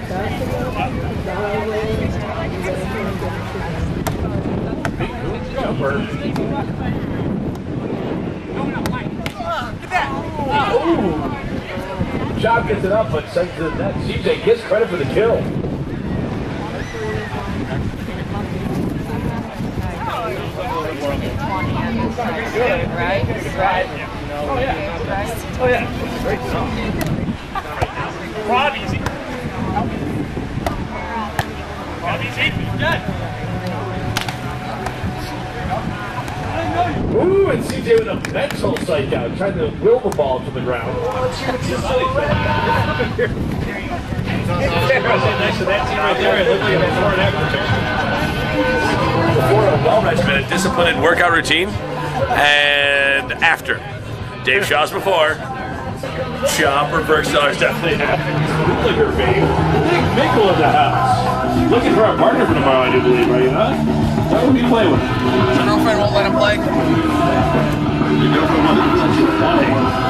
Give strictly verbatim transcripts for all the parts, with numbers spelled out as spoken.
Jumper. Ooh. Chop gets it up, but sends it to the net. C J gets credit for the kill. Right? Right. Oh, yeah. Oh, yeah. Great stuff. Rob easy. Rob easy. Good. Ooh, and C J with a mental psych out, trying to will the ball to the ground. Next to that team right there, it looked like a before and after. Before a well-regimented, disciplined workout routine, and after. Dave Shaw's before. Chopper Bergsteller's definitely after. Look at her, babe. Big Mickle in the house. Looking for a partner for tomorrow, I do believe, right? Huh? What will you play with? Your girlfriend won't let him play. Your girlfriend won't let you play.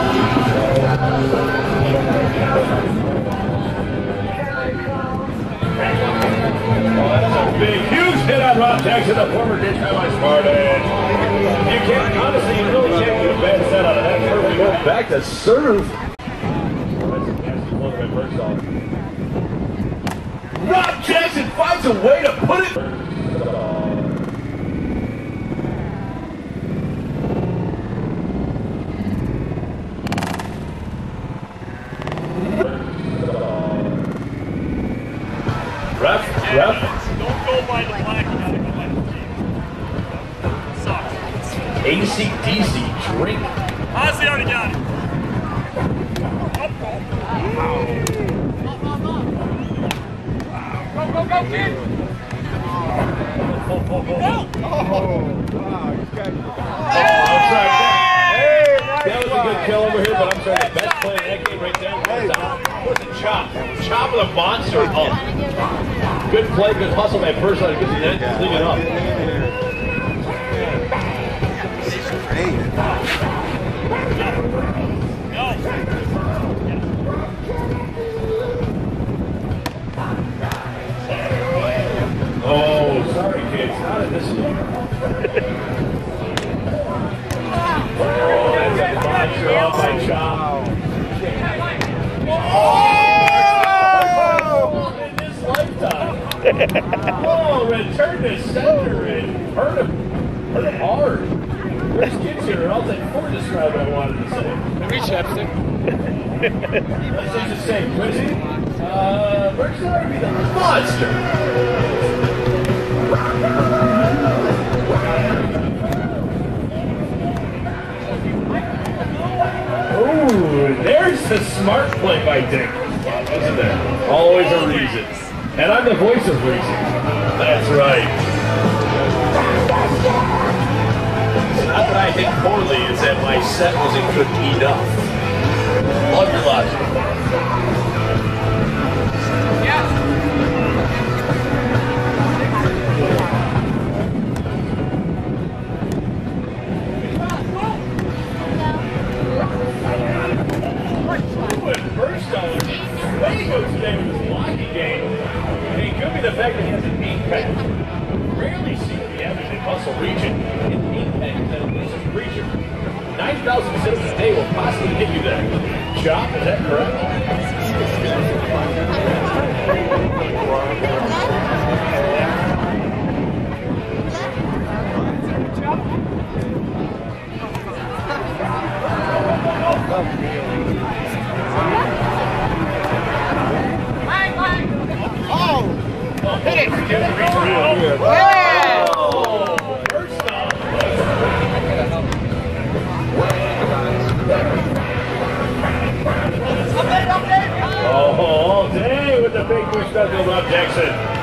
Oh, that's a big, huge hit on Rob Jackson, the former daytime Spartan. You can't, honestly, you really can't get a bad set out of that. Perfect. Go back to serve. Rob Jackson finds a way to put it. Ref, ref. Don't go by the black, you gotta go by the green. Sucks. A C D C drink. Ozzy already got it. Go, go, go, kid! Oh, wow, you got it. Oh, I'm sorry. Hey, that was a good kill over here, but I'm sorry, the best play in that game right there was a chop. Chop with a monster. Oh. Good play, good hustle by person to get the net, clean it up. Oh, sorry, kids. Not in this league. Oh, that's a monster off by Chop. Oh! In this lifetime. Oh, return to center and hurt him. Hurt him hard. There's kids here, and I'll take four to describe what I wanted to say. Maybe chapstick. Let's just say, Quizzy. Uh, Berkshire would be the monster. Ooh, there's the smart play by Dick. Isn't there? Always a reason. And I'm the voice of reason. That's right. It's not that I hit poorly, it's that my set wasn't good enough. Love your logic. Yeah. Today with his blocking game, and it could be the fact that he has an eight pack. Rarely see the average in muscle region in eight packs that elusive creature. nine thousand citizens a day will possibly get you there. Chop, is that correct? Hit it! Yeah! Oh, first off. Oh, all day with the big push knuckle, Rob Jackson.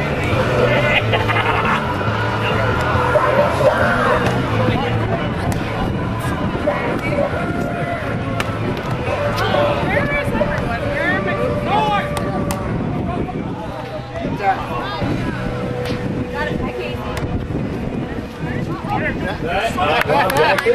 That, uh, Rob Jackson.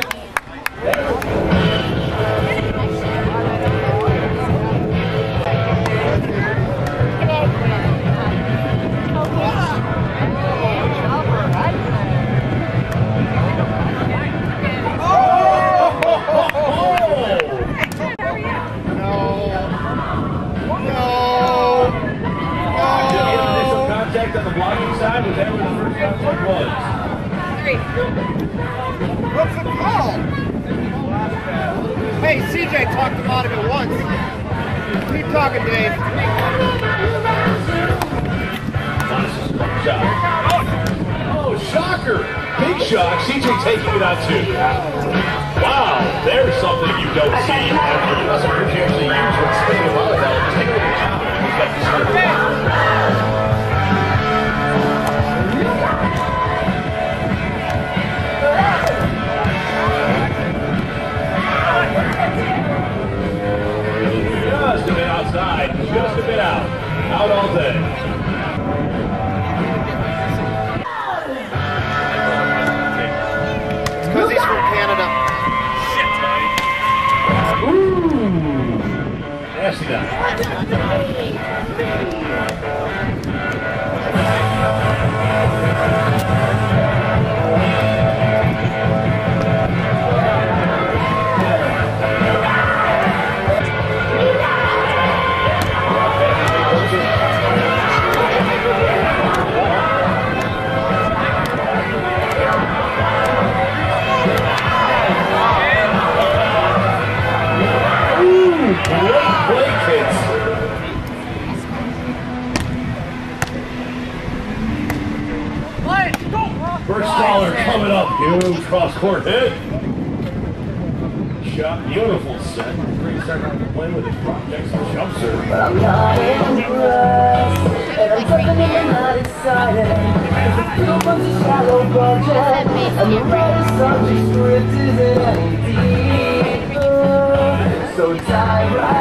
on the blocking side. Was that where the first contact was? Three. What's the call? Hey, C J talked about it once. Keep talking, Dave. Shot. Oh, shocker! Big shock. C J taking it on two. Wow, there's something you don't see. Wrestlers usually use when spinning volleyball. Take a look at John. He's got the start. Just a bit outside. Just a bit out. Out all day. Because he's from Canada. Ooh. Nasty now. Great play, kids. First caller coming up. Huge cross court hit. Shot, beautiful set. Green starting to play with his drop next jump serve. But I'm not impressed, and I'm definitely not excited. Cause the field was a shallow budget, and the writer's subject script isn't any deeper. So dive right